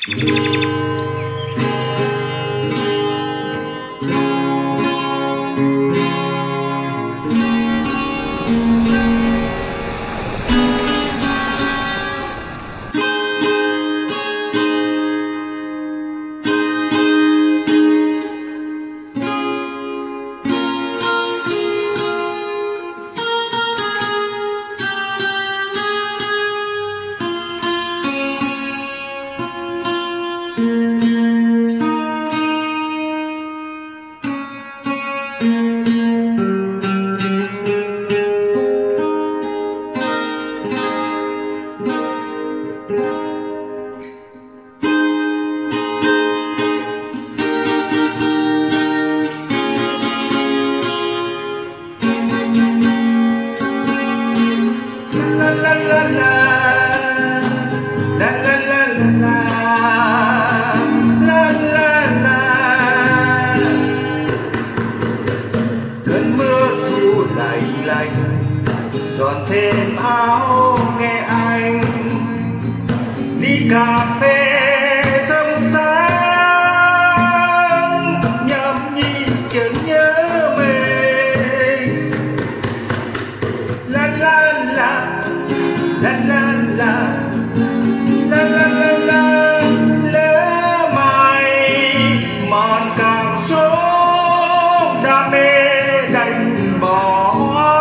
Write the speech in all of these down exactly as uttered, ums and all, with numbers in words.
Cơn mưa thu lạnh lạnh tròn thêm áo nghe anh ly cà phê sông sáng nhâm nhi chợt nhớ mình. La la la la la la la la la la lỡ mày mòn cảm xúc đam mê đành bỏ.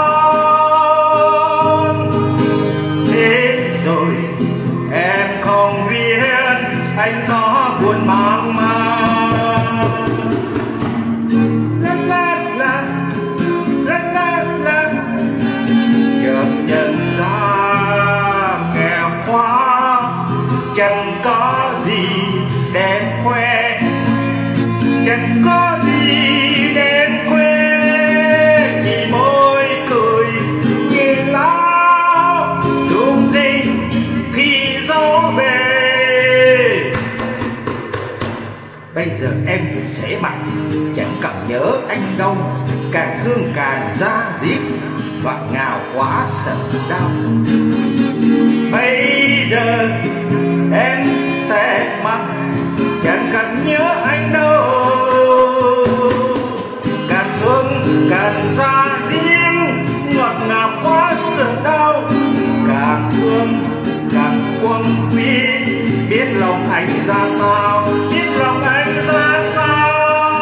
Thế rồi em không biết anh có buồn mang mang. La la la la la la chợt nhận ra nghèo quá chẳng có gì để khoe, chẳng có gì để khoe, chỉ môi cười như lá rung rinh khi gió về. Bây giờ em cũng sẽ mặt chẳng cần nhớ anh đâu, càng thương càng ra diết và ngào quá sợ đau. Bây giờ em sẽ mặt chẳng cần nhớ anh đâu, càng thương càng ra riêng ngọt ngào quá sợ đau. Càng thương càng quân quý, biết lòng anh ra sao, biết lòng anh ra sao.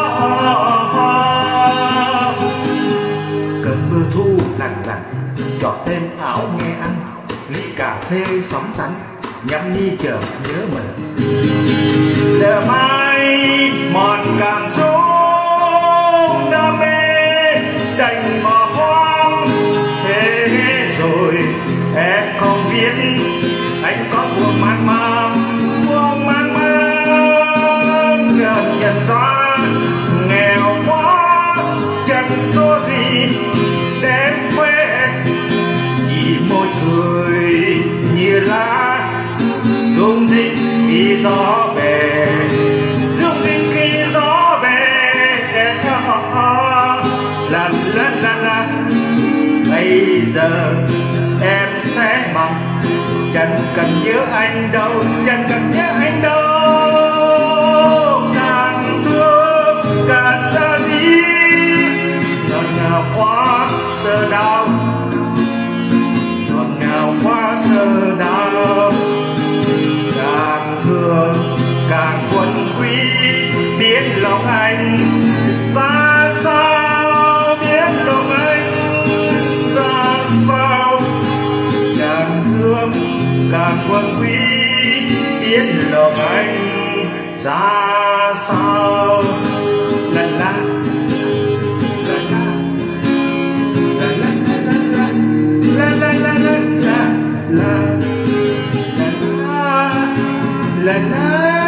Cơn mưa thu lạnh lạnh chọt thêm áo nghe anh ly cà phê sóng sánh nhâm nhi chợt nhớ mình. Lỡ mai mòn cảm xúc đam mê đành bỏ hoang. Thế rồi em không biết anh có buồn mang mang, buồn mang mang. Chợt nhận ra nghèo quá chẳng có gì để khoe, chỉ môi cười như lá rung rinh khi gió về, rung rinh khi gió về. La la la la bây giờ em sẽ mong chẳng cần nhớ anh đâu, chẳng cần nhớ anh đâu. Càng thương càng ra đi ngọt ngào quá sợ đau, ngọt ngào quá sợ đau. Càng thương càng quân quý, biết lòng anh ra sao, biết lòng anh ra sao. Càng thương càng quân quý, biết lòng anh ra sao. La la la la la la la la la la la la la la la.